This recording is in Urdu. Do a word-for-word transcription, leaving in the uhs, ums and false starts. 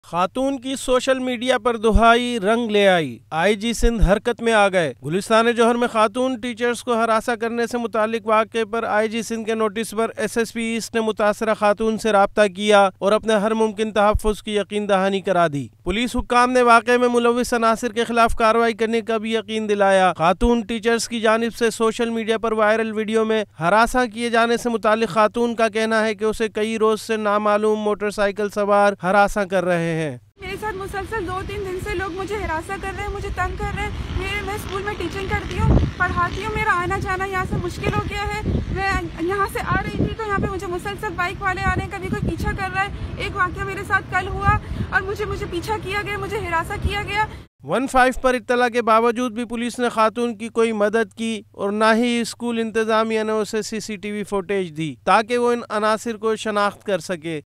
خاتون کی سوشل میڈیا پر دہائی رنگ لے آئی، آئی جی سندھ حرکت میں آ گئے۔ گلستان جوہر میں خاتون ٹیچرز کو ہراساں کرنے سے متعلق واقعے پر آئی جی سندھ کے نوٹس پر ایس ایس پی ایسٹ نے متاثرہ خاتون سے رابطہ کیا اور اپنے ہر ممکن تحفظ کی یقین دہانی کرا دی۔ پولیس حکام نے واقعے میں ملوث عناصر کے خلاف کارروائی کرنے کا بھی یقین دلایا۔ خاتون ٹیچرز کی جانب سے سوشل میڈیا پر وائرل ویڈیو میں ہراساں کیے جانے سے متعلق خاتون کا کہنا ہے کہ اسے کئی روز سے نامعلوم موٹر سائیکل سوار ہراساں کر رہے ہیں۔ میرے ساتھ مسلسل دو تین دن سے لوگ مجھے ہراساں کر رہے ہیں، مجھے تنگ کر رہے ہیں۔ میرے میں اسکول میں ٹیچنگ کرتی ہوں، پڑھاتی ہوں، میرا آنا جانا یہاں سے مشکل ہو گیا ہے۔ میں یہاں سے آ رہی تھی تو یہاں پہ مجھے مسلسل بائک والے آ رہے ہیں، کبھی کوئی پیچھا کر رہا ہے۔ ایک واقعہ میرے ساتھ کل ہوا اور مجھے مجھے پیچھا کیا گیا، مجھے ہراساں کیا گیا۔ ون فائیو پر اطلاع کے باوجود بھی پولیس نے خاتون کی کوئی مدد کی اور نہ ہی اسکول انتظامیہ نے اسے سی سی ٹی وی فوٹیج دی تاکہ وہ ان عناصر کو شناخت کر سکے۔